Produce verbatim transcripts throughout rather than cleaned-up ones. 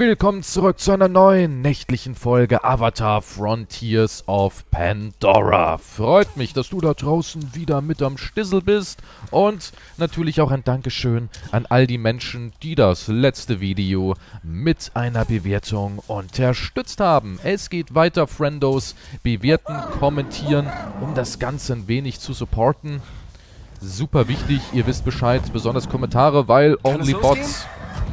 Willkommen zurück zu einer neuen nächtlichen Folge Avatar Frontiers of Pandora. Freut mich, dass du da draußen wieder mit am Stissel bist und natürlich auch ein Dankeschön an all die Menschen, die das letzte Video mit einer Bewertung unterstützt haben. Es geht weiter, Friendos. Bewerten, kommentieren, um das Ganze ein wenig zu supporten. Super wichtig, ihr wisst Bescheid, besonders Kommentare, weil Only Bots...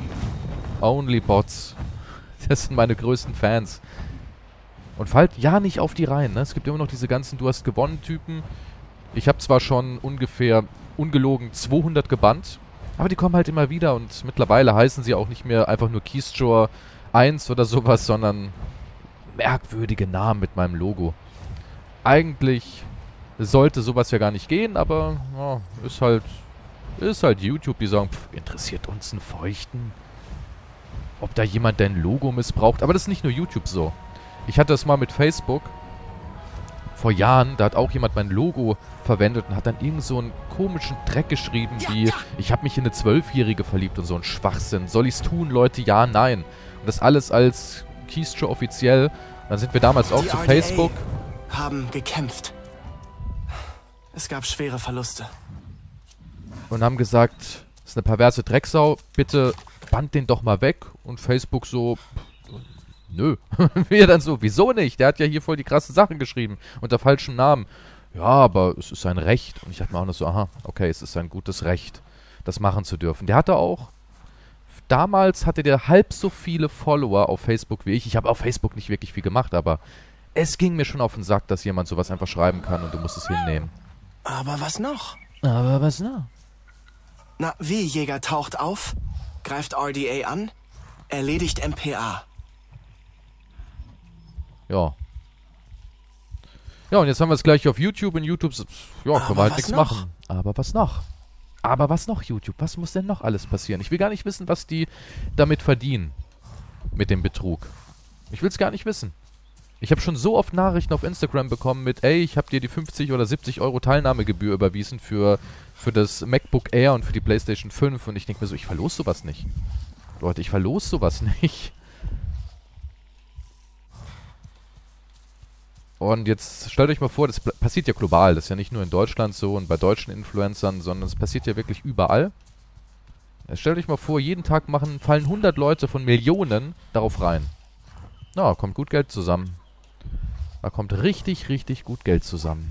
Only Bots. Das sind meine größten Fans. Und fallt ja nicht auf die Reihen, ne? Es gibt immer noch diese ganzen Du hast gewonnen Typen. Ich habe zwar schon ungefähr ungelogen zweihundert gebannt, aber die kommen halt immer wieder und mittlerweile heißen sie auch nicht mehr einfach nur Keystore eins oder sowas, sondern merkwürdige Namen mit meinem Logo. Eigentlich sollte sowas ja gar nicht gehen, aber ja, ist halt ist halt YouTube, die sagen, pff, interessiert uns einen Feuchten? Ob da jemand dein Logo missbraucht. Aber das ist nicht nur YouTube so. Ich hatte das mal mit Facebook. Vor Jahren, da hat auch jemand mein Logo verwendet und hat dann irgend so einen komischen Dreck geschrieben wie, ich habe mich in eine Zwölfjährige verliebt und so ein Schwachsinn. Soll ich's tun, Leute? Ja, nein. Und das alles als Keystore offiziell. Und dann sind wir damals auch zu Facebook. Haben gekämpft. Es gab schwere Verluste. Und haben gesagt, das ist eine perverse Drecksau, bitte band den doch mal weg. Und Facebook so, nö. Wir dann so, wieso nicht? Der hat ja hier voll die krassen Sachen geschrieben, unter falschem Namen. Ja, aber es ist sein Recht. Und ich dachte mir auch noch so, aha, okay, es ist sein gutes Recht, das machen zu dürfen. Der hatte auch, damals hatte der halb so viele Follower auf Facebook wie ich. Ich habe auf Facebook nicht wirklich viel gemacht, aber es ging mir schon auf den Sack, dass jemand sowas einfach schreiben kann und du musst es hinnehmen. Aber was noch? Aber was noch? Na, wie Jäger taucht auf, greift R D A an, erledigt M P A. Ja. Ja, und jetzt haben wir es gleich auf YouTube. In YouTube, ja, können wir halt nichts machen. Aber was noch? Aber was noch, YouTube? Was muss denn noch alles passieren? Ich will gar nicht wissen, was die damit verdienen. Mit dem Betrug. Ich will es gar nicht wissen. Ich habe schon so oft Nachrichten auf Instagram bekommen mit, ey, ich habe dir die fünfzig oder siebzig Euro Teilnahmegebühr überwiesen für, für das MacBook Air und für die PlayStation fünf. Und ich denke mir so, ich verlose sowas nicht. Leute, ich verlose sowas nicht. Und jetzt stellt euch mal vor, das passiert ja global. Das ist ja nicht nur in Deutschland so und bei deutschen Influencern, sondern es passiert ja wirklich überall. Jetzt stellt euch mal vor, jeden Tag machen, fallen hundert Leute von Millionen darauf rein. Na, kommt gut Geld zusammen. Da kommt richtig, richtig gut Geld zusammen.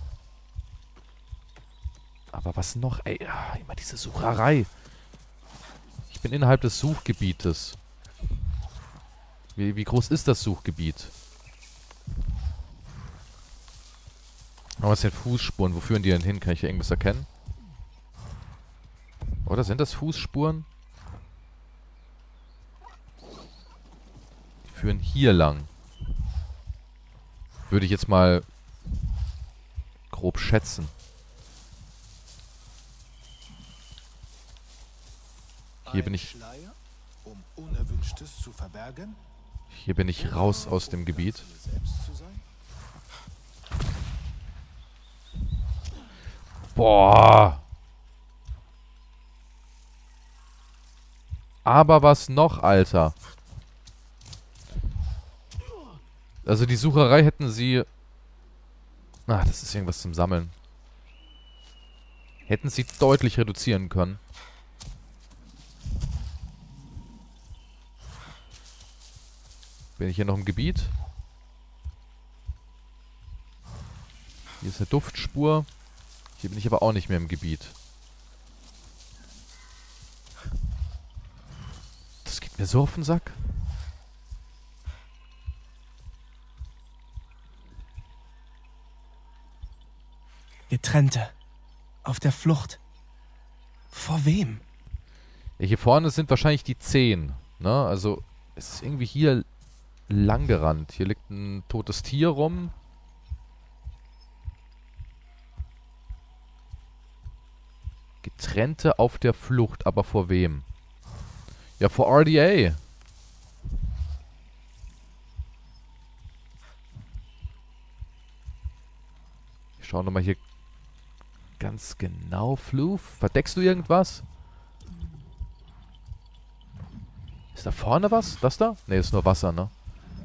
Aber was noch? Ey, ja, immer diese Sucherei. Ich bin innerhalb des Suchgebietes. Wie, wie groß ist das Suchgebiet? Aber was sind Fußspuren? Wo führen die denn hin? Kann ich hier irgendwas erkennen? Oder sind das Fußspuren? Die führen hier lang. Würde ich jetzt mal grob schätzen. Hier bin ich... Hier bin ich raus aus dem Gebiet. Boah. Aber was noch, Alter? Also die Sucherei hätten sie... Ach, das ist irgendwas zum Sammeln. Hätten sie deutlich reduzieren können. Bin ich hier noch im Gebiet? Hier ist eine Duftspur. Hier bin ich aber auch nicht mehr im Gebiet. Das geht mir so auf den Sack. Getrennte. Auf der Flucht. Vor wem? Ja, hier vorne sind wahrscheinlich die zehn. Ne? Also, es ist irgendwie hier lang gerannt. Hier liegt ein totes Tier rum. Getrennte auf der Flucht, aber vor wem? Ja, vor R D A. Ich schau nochmal hier ganz genau. Floof, verdeckst du irgendwas? Ist da vorne was? Das da? Ne, ist nur Wasser, ne?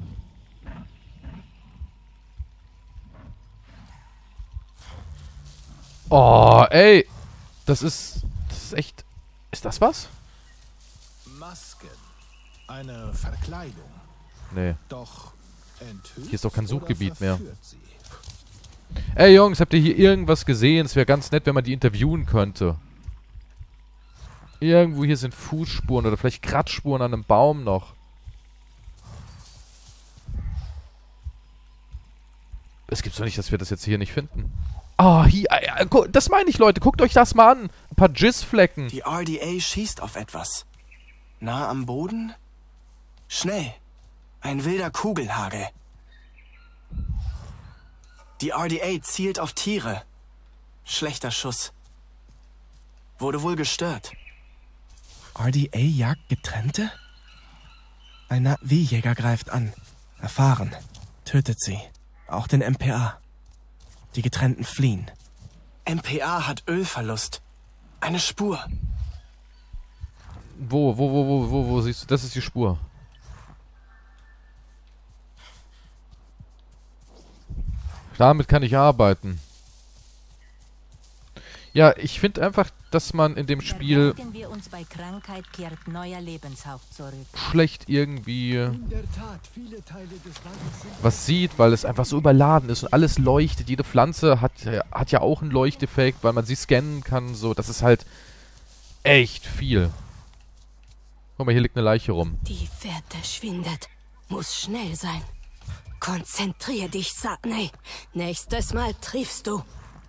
Oh, ey. Das ist... Das ist echt... Ist das was? Masken. Eine Verkleidung. Nee. Doch enthüllt Hier ist doch kein oder Suchgebiet mehr. verführt sie? Ey, Jungs, habt ihr hier irgendwas gesehen? Es wäre ganz nett, wenn man die interviewen könnte. Irgendwo hier sind Fußspuren oder vielleicht Kratzspuren an einem Baum noch. Es gibt's doch nicht, dass wir das jetzt hier nicht finden. Ah, hier, äh, äh, das meine ich, Leute. Guckt euch das mal an. Ein paar Jizzflecken. Die R D A schießt auf etwas. Nah am Boden? Schnell. Ein wilder Kugelhagel. Die R D A zielt auf Tiere. Schlechter Schuss. Wurde wohl gestört. R D A jagt Getrennte? Ein N A V-Jäger greift an. Erfahren. Tötet sie. Auch den M P A. Die Getrennten fliehen. M P A hat Ölverlust. Eine Spur. Wo, wo, wo, wo, wo, wo siehst du? Das ist die Spur. Damit kann ich arbeiten. Ja, ich finde einfach, dass man in dem Spiel Verbergen wir uns bei Krankheit, kehrt neuer Lebenshauch zurück. schlecht irgendwie In der Tat, viele Teile des Landes sind was sieht, weil es einfach so überladen ist und alles leuchtet. Jede Pflanze hat, hat ja auch einen Leuchteffekt, weil man sie scannen kann. So, das ist halt echt viel. Guck mal, hier liegt eine Leiche rum. Die Fährte schwindet. Muss schnell sein. Konzentrier dich, Satney. Nächstes Mal triffst du.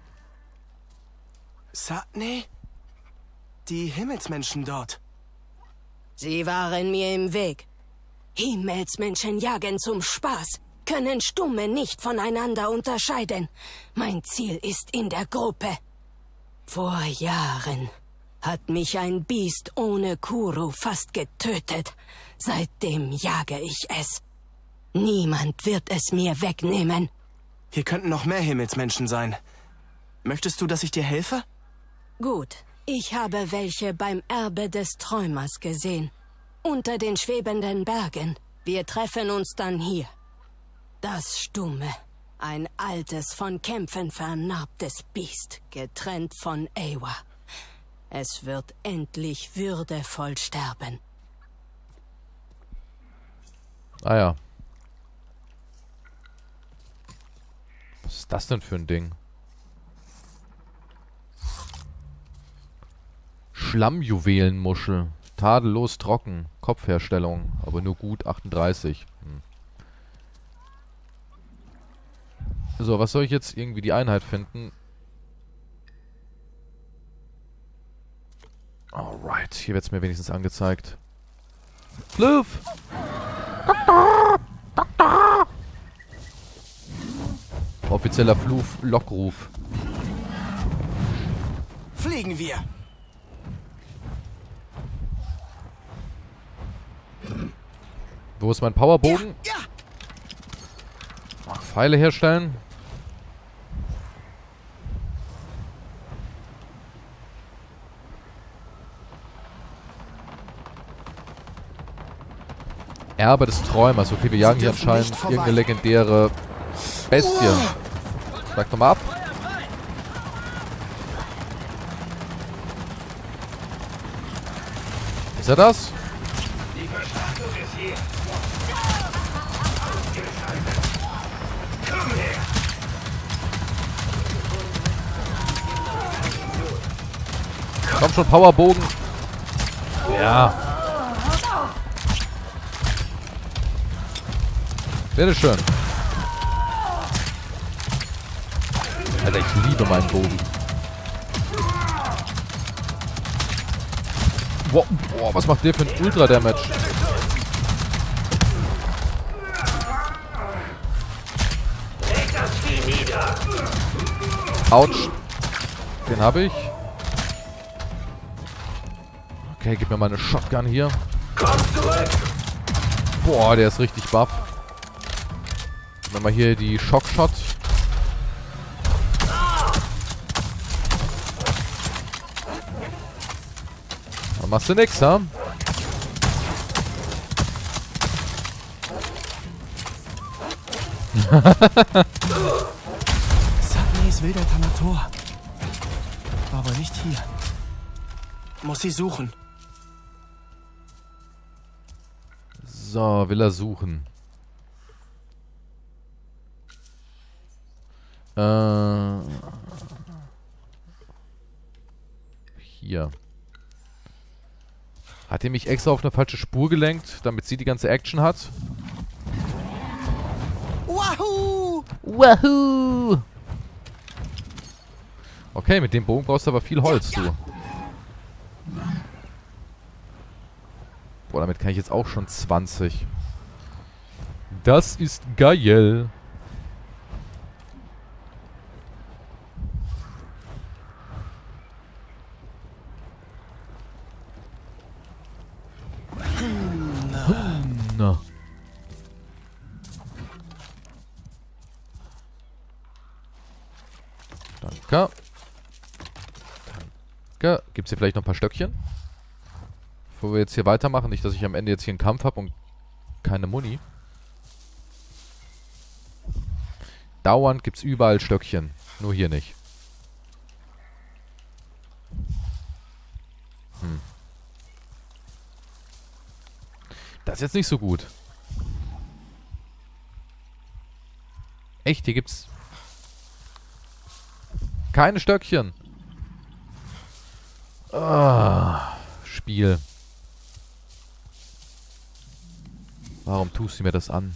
Satney? Die Himmelsmenschen dort. Sie waren mir im Weg. Himmelsmenschen jagen zum Spaß, können Stumme nicht voneinander unterscheiden. Mein Ziel ist in der Gruppe. Vor Jahren hat mich ein Biest ohne Kuru fast getötet. Seitdem jage ich es. Niemand wird es mir wegnehmen. Hier könnten noch mehr Himmelsmenschen sein. Möchtest du, dass ich dir helfe? Gut, ich habe welche beim Erbe des Träumers gesehen. Unter den schwebenden Bergen. Wir treffen uns dann hier. Das Stumme. Ein altes, von Kämpfen vernarbtes Biest, getrennt von Eywa. Es wird endlich würdevoll sterben. Ah ja. Was ist das denn für ein Ding? Schlammjuwelenmuschel. Tadellos trocken. Kopfherstellung. Aber nur gut achtunddreißig. Hm. So, was soll ich jetzt irgendwie die Einheit finden? Alright, hier wird es mir wenigstens angezeigt. Floof! Doktor! Doktor! Offizieller Floof-Lockruf. Fliegen wir! Wo ist mein Powerbogen? Ja! Pfeile herstellen. Erbe des Träumers. Okay, wir jagen hier dürfen anscheinend nicht vorbei. irgendeine legendäre Bestie. Schlag doch mal ab. Ist er das? Komm schon, Powerbogen. Ja. Bitteschön. Alter, ich liebe meinen Bogen. Boah, boah, was macht der für ein Ultra-Damage? Autsch. Den habe ich. Okay, gib mir mal eine Shotgun hier. Boah, der ist richtig buff. Nehmen wir hier die Shockshot. Da machst du nix, ha? Satnis wilder Tanator. Aber nicht hier. Muss sie suchen. So, will er suchen. Äh... Hier. Hat er mich extra auf eine falsche Spur gelenkt, damit sie die ganze Action hat? Wahoo! Wahoo! Okay, mit dem Bogen brauchst du aber viel Holz, du. Boah, damit kann ich jetzt auch schon zwanzig. Das ist geil. Na. Danke. Danke. Gibt es hier vielleicht noch ein paar Stöckchen? Bevor wir jetzt hier weitermachen. Nicht, dass ich am Ende jetzt hier einen Kampf habe und keine Muni. Dauernd gibt es überall Stöckchen. Nur hier nicht. Hm. Das ist jetzt nicht so gut. Echt, hier gibt's keine Stöckchen. Ah, Spiel. Warum tust du mir das an?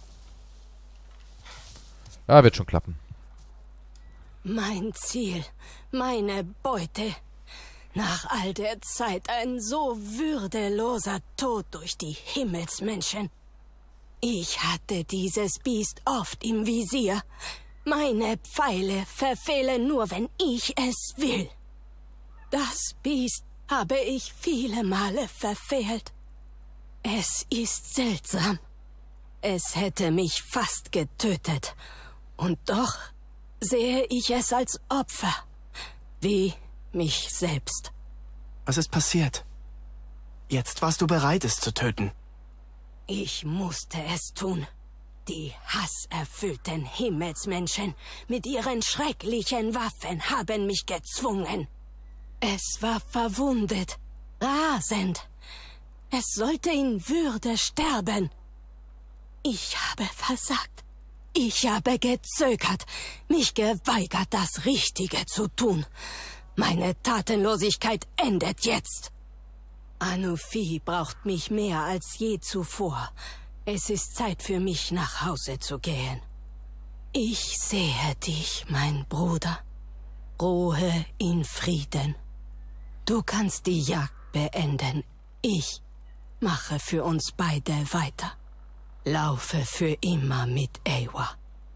Ja, wird schon klappen. Mein Ziel, meine Beute. Nach all der Zeit ein so würdeloser Tod durch die Himmelsmenschen. Ich hatte dieses Biest oft im Visier. Meine Pfeile verfehlen nur, wenn ich es will. Das Biest habe ich viele Male verfehlt. Es ist seltsam. Es hätte mich fast getötet. Und doch sehe ich es als Opfer. Wie mich selbst. Was ist passiert? Jetzt warst du bereit, es zu töten. Ich musste es tun. Die hasserfüllten Himmelsmenschen mit ihren schrecklichen Waffen haben mich gezwungen. Es war verwundet, rasend. Es sollte in Würde sterben. Ich habe versagt. Ich habe gezögert, mich geweigert, das Richtige zu tun. Meine Tatenlosigkeit endet jetzt. Anufi braucht mich mehr als je zuvor. Es ist Zeit für mich, nach Hause zu gehen. Ich sehe dich, mein Bruder. Ruhe in Frieden. Du kannst die Jagd beenden. Ich mache für uns beide weiter. Laufe für immer mit Eywa.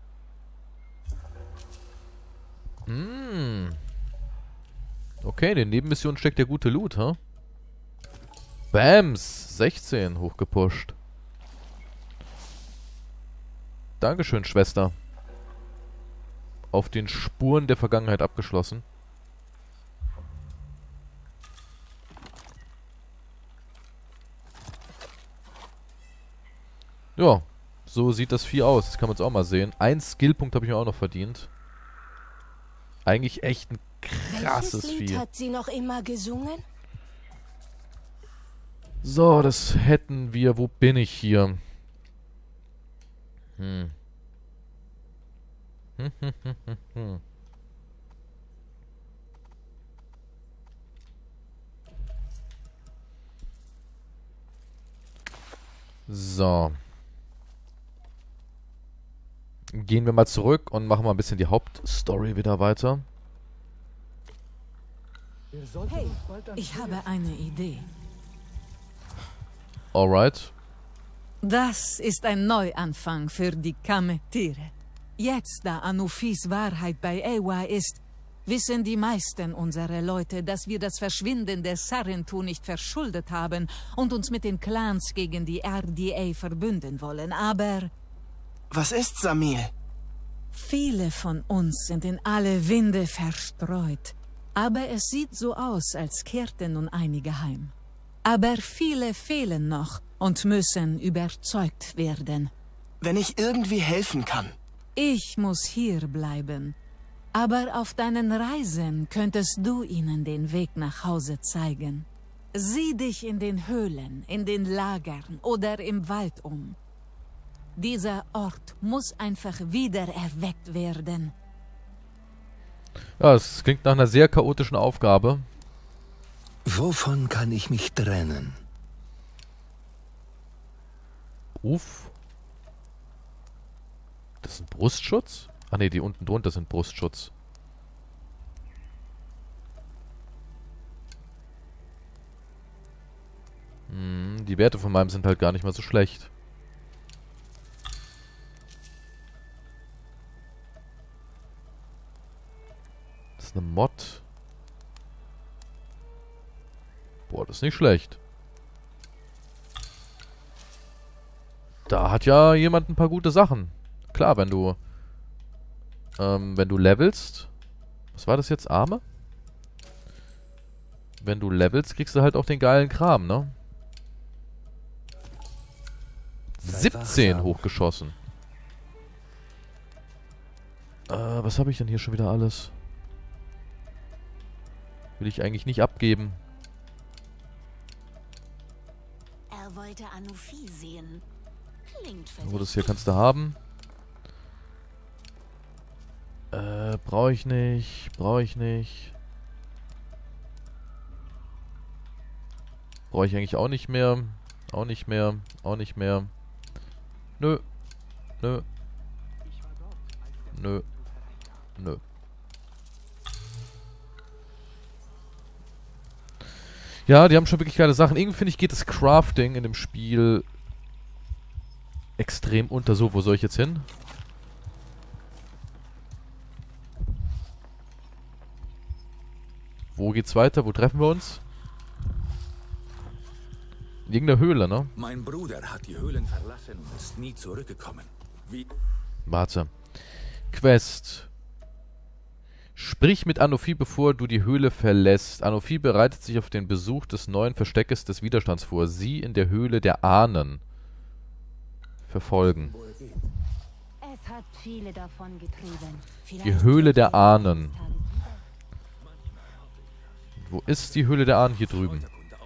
Hm. Okay, in den Nebenmissionen steckt der gute Loot, ha? Huh? Bams! sechzehn hochgepusht. Dankeschön, Schwester. Auf den Spuren der Vergangenheit abgeschlossen. Ja, so sieht das Vieh aus. Das kann man jetzt auch mal sehen. Ein Skillpunkt habe ich mir auch noch verdient. Eigentlich echt ein krasses Welches Lied Vieh. hat sie noch immer gesungen? So, das hätten wir. Wo bin ich hier? Hm. Hm, hm, hm, hm, hm. So. Gehen wir mal zurück und machen mal ein bisschen die Hauptstory wieder weiter. Hey, ich habe eine Idee. Alright. Das ist ein Neuanfang für die Kametiere. Jetzt, da Anufis Wahrheit bei Eywa ist, wissen die meisten unserer Leute, dass wir das Verschwinden der Sarentu nicht verschuldet haben und uns mit den Clans gegen die R D A verbünden wollen. Aber Was ist Samil? viele von uns sind in alle Winde verstreut. Aber es sieht so aus, als kehrten nun einige heim. Aber viele fehlen noch und müssen überzeugt werden. Wenn ich irgendwie helfen kann. Ich muss hier bleiben. Aber auf deinen Reisen könntest du ihnen den Weg nach Hause zeigen. Sieh dich in den Höhlen, in den Lagern oder im Wald um. Dieser Ort muss einfach wieder erweckt werden. Ja, es klingt nach einer sehr chaotischen Aufgabe. Wovon kann ich mich trennen? Uff. Das ist ein Brustschutz? Ah ne, die unten drunter sind Brustschutz. Hm, die Werte von meinem sind halt gar nicht mal so schlecht. Das ist eine Mod. Boah, das ist nicht schlecht. Da hat ja jemand ein paar gute Sachen. Klar, wenn du ähm, wenn du levelst. Was war das jetzt? Arme? Wenn du levelst, kriegst du halt auch den geilen Kram, ne? siebzehn hochgeschossen. Äh, was habe ich denn hier schon wieder alles? Will ich eigentlich nicht abgeben. Er wollte Anufi sehen. Klingt So, das hier kannst du haben. Äh, brauche ich nicht. Brauche ich nicht. Brauche ich eigentlich auch nicht mehr. Auch nicht mehr. Auch nicht mehr. Nö. Nö. Nö. Nö. Ja, die haben schon wirklich geile Sachen. Irgendwie finde ich, geht das Crafting in dem Spiel extrem unter. So, wo soll ich jetzt hin? Wo geht's weiter? Wo treffen wir uns? In irgendeiner Höhle, ne? Mein Bruder hat die Höhlen verlassen und ist nie zurückgekommen. Wie? Warte. Quest. Sprich mit Anufi, bevor du die Höhle verlässt. Anufi bereitet sich auf den Besuch des neuen Versteckes des Widerstands vor. Sie in der Höhle der Ahnen verfolgen. Es hat viele davon getrieben. Die Höhle der Ahnen. Wo ist die Höhle der Ahnen? Hier drüben.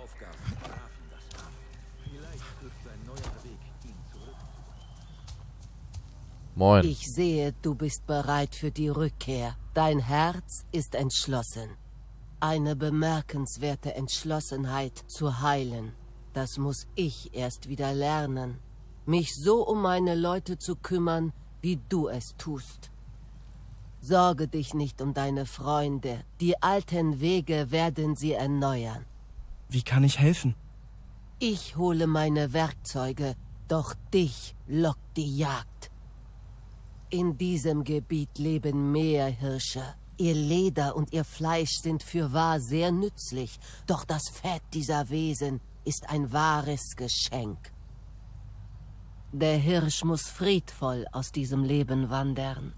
Moin. Ich sehe, du bist bereit für die Rückkehr. Dein Herz ist entschlossen. Eine bemerkenswerte Entschlossenheit zu heilen. Das muss ich erst wieder lernen. Mich so um meine Leute zu kümmern, wie du es tust. Sorge dich nicht um deine Freunde. Die alten Wege werden sie erneuern. Wie kann ich helfen? Ich hole meine Werkzeuge, doch dich lockt die Jagd. In diesem Gebiet leben Meerhirsche. Ihr Leder und ihr Fleisch sind fürwahr sehr nützlich, doch das Fett dieser Wesen ist ein wahres Geschenk. Der Hirsch muss friedvoll aus diesem Leben wandern.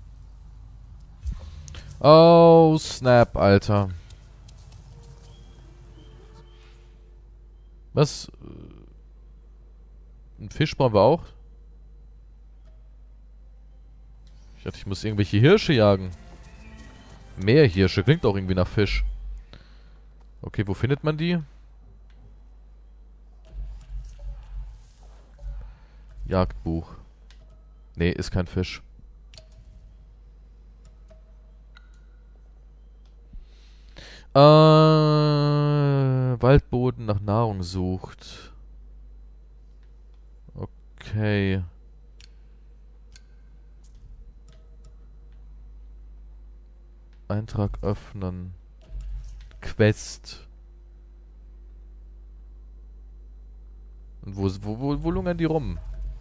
Oh, Snap, Alter. Was? Ein Fisch brauchen wir auch? Ich dachte, ich muss irgendwelche Hirsche jagen. Meerhirsche, klingt auch irgendwie nach Fisch. Okay, wo findet man die? Jagdbuch. Nee, ist kein Fisch. Äh, Waldboden nach Nahrung sucht. Okay. Eintrag öffnen. Quest. Und wo, wo, wo, wo lungern die rum?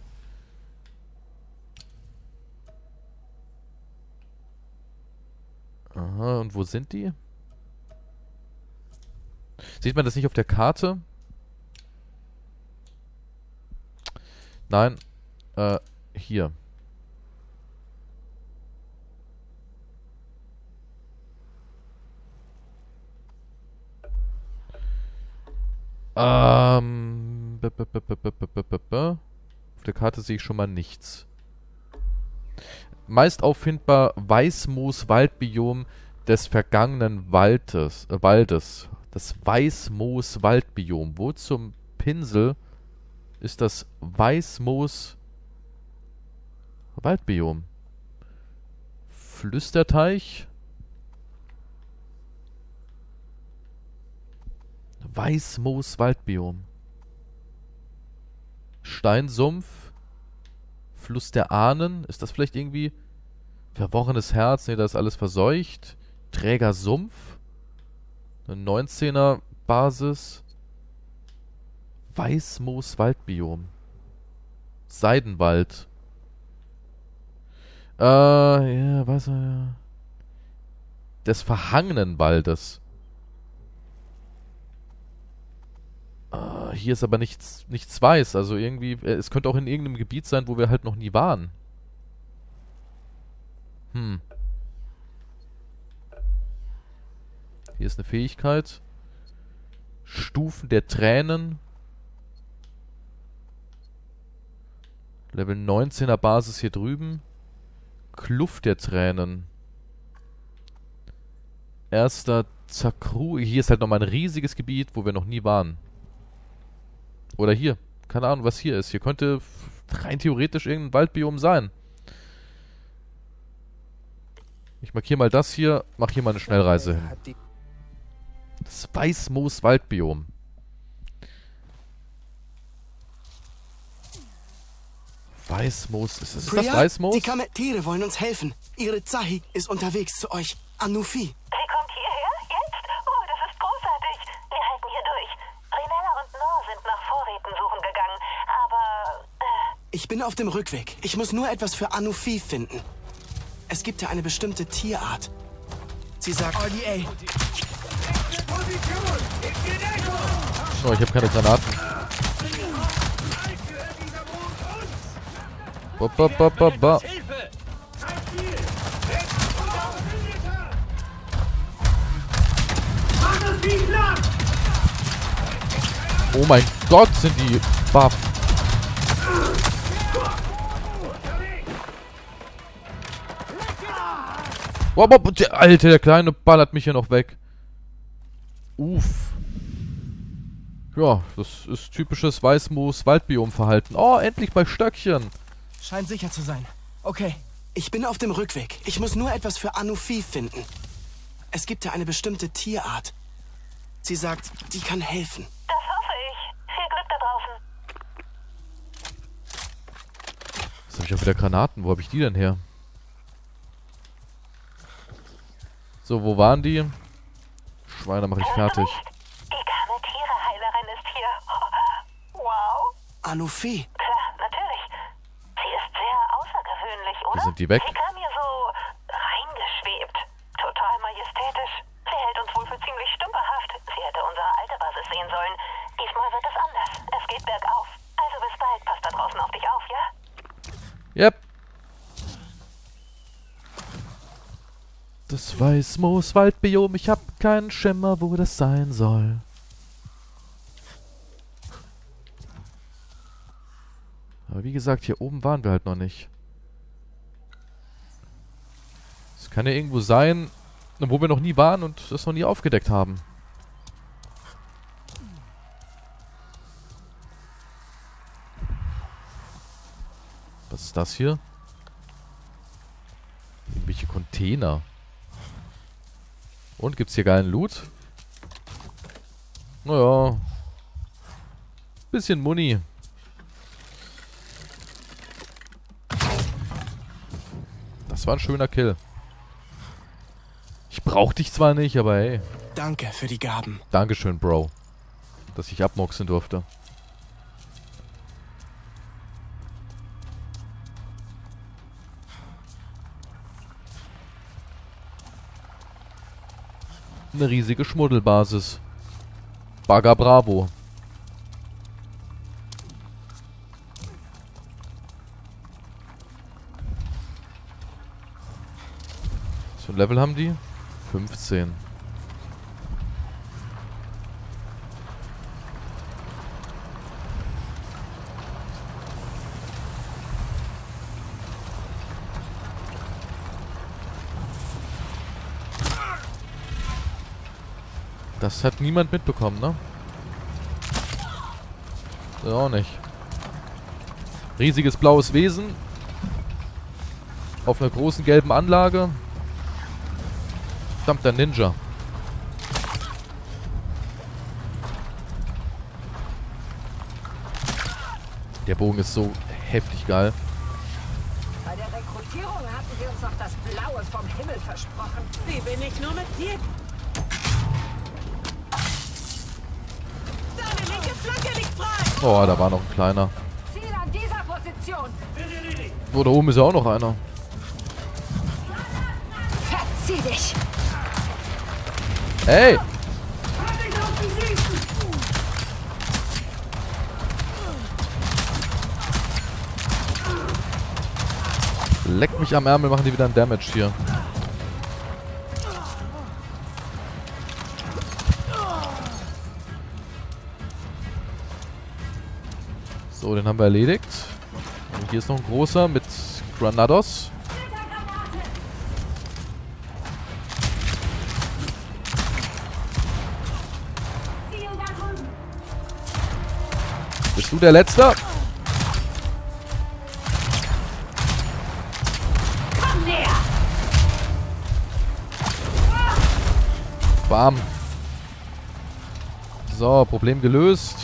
Aha, und wo sind die? Sieht man das nicht auf der Karte? Nein. Äh, hier. Ähm. Auf der Karte sehe ich schon mal nichts. Meist auffindbar Weißmoos-Waldbiom des vergangenen Waldes. Äh, Waldes. Das Weißmoos-Waldbiom. Wo zum Pinsel ist das Weißmoos-Waldbiom? Flüsterteich? Weißmoos-Waldbiom. Steinsumpf. Fluss der Ahnen. Ist das vielleicht irgendwie verworrenes Herz? Ne, da ist alles verseucht. Träger Sumpf. Eine neunzehner Basis. Weißmoos-Waldbiom. Seidenwald. Äh, ja, was? Äh, des verhangenen Waldes. Uh, hier ist aber nichts, nichts weiß. Also irgendwie, äh, es könnte auch in irgendeinem Gebiet sein, wo wir halt noch nie waren. Hm. Hier ist eine Fähigkeit. Stufen der Tränen. Level neunzehner Basis hier drüben. Kluft der Tränen. Erster Zakru. Hier ist halt nochmal ein riesiges Gebiet, wo wir noch nie waren. Oder hier. Keine Ahnung, was hier ist. Hier könnte rein theoretisch irgendein Waldbiom sein. Ich markiere mal das hier. Mach hier mal eine Schnellreise hin. Das Weißmoos-Waldbiom. Weißmoos. Ist das, ist das Weißmoos? Die Kametere wollen uns helfen. Ihre Zahi ist unterwegs zu euch. Anufi. Sie kommt hierher? Jetzt? Oh, das ist großartig. Wir halten hier durch. Rinella und Nor sind nach Vorräten suchen gegangen. Aber, äh... Ich bin auf dem Rückweg. Ich muss nur etwas für Anufi finden. Es gibt ja eine bestimmte Tierart. Sie sagt... R D A. Oh, ich habe keine Granaten. Ba, ba, ba, ba, ba. Oh mein Gott, sind die buff. Wow, wow, der Alter, der Kleine ballert mich hier noch weg. Uff. Ja, das ist typisches Weißmoos-Waldbiom-Verhalten. Oh, endlich bei Stöckchen. Scheint sicher zu sein. Okay. Ich bin auf dem Rückweg. Ich muss nur etwas für Anufi finden. Es gibt ja eine bestimmte Tierart. Sie sagt, die kann helfen. Das hoffe ich. Viel Glück da draußen. Jetzt habe ich auch wieder Granaten. Wo habe ich die denn her? So, wo waren die? Schweine mache ich fertig. Die Kametere-Heilerin ist hier. Wow. Anufi. Klar, natürlich. Sie ist sehr außergewöhnlich, oder? Sind die weg? Sie kam hier so reingeschwebt. Total majestätisch. Sie hält uns wohl für ziemlich stümperhaft. Sie hätte unsere alte Basis sehen sollen. Diesmal wird es anders. Es geht bergauf. Also bis bald. Pass da draußen auf dich auf, ja? Yep. Das Weißmoos-Waldbiom. Ich hab keinen Schimmer, wo das sein soll. Aber wie gesagt, hier oben waren wir halt noch nicht. Es kann ja irgendwo sein, wo wir noch nie waren und das noch nie aufgedeckt haben. Was ist das hier? Irgendwelche Container. Und gibt's hier geilen Loot? Naja. Bisschen Muni. Das war ein schöner Kill. Ich brauch dich zwar nicht, aber hey. Danke für die Gaben. Dankeschön, Bro. Dass ich abmoxen durfte. Eine riesige Schmuddelbasis. Bagger Bravo. Was für ein Level haben die? fünfzehn. Das hat niemand mitbekommen, ne? So, auch nicht. Riesiges blaues Wesen. Auf einer großen gelben Anlage. Verdammter Ninja. Der Bogen ist so heftig geil. Bei der Rekrutierung hatten sie uns noch das Blaue vom Himmel versprochen. Wie bin ich nur mit dir? Deine linke Flanke liegt frei! Oh, da war noch ein kleiner. Ziel an dieser Position! Oh, da oben ist ja auch noch einer. Verzieh dich! Hey! Leck mich am Ärmel, machen die wieder einen Damage hier. So, den haben wir erledigt. Und hier ist noch ein großer mit Granados. Bist du der Letzte? Bam. So, Problem gelöst.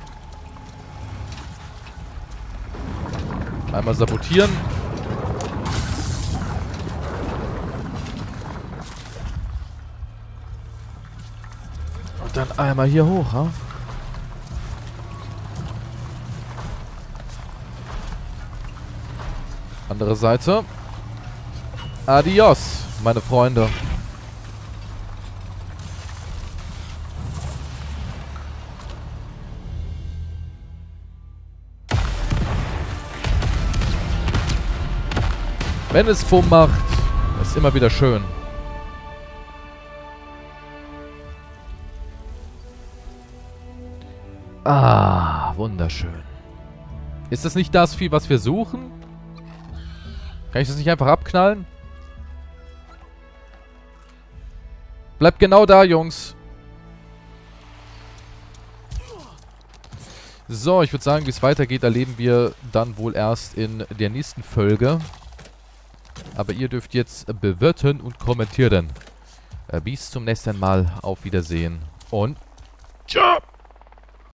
Einmal sabotieren. Und dann einmal hier hoch, ha? Andere Seite. Adios, meine Freunde. Wenn es Bumm macht, ist immer wieder schön. Ah, wunderschön. Ist das nicht das Vieh, was wir suchen? Kann ich das nicht einfach abknallen? Bleibt genau da, Jungs. So, ich würde sagen, wie es weitergeht, erleben wir dann wohl erst in der nächsten Folge. Aber ihr dürft jetzt bewerten und kommentieren. Bis zum nächsten Mal. Auf Wiedersehen und ciao!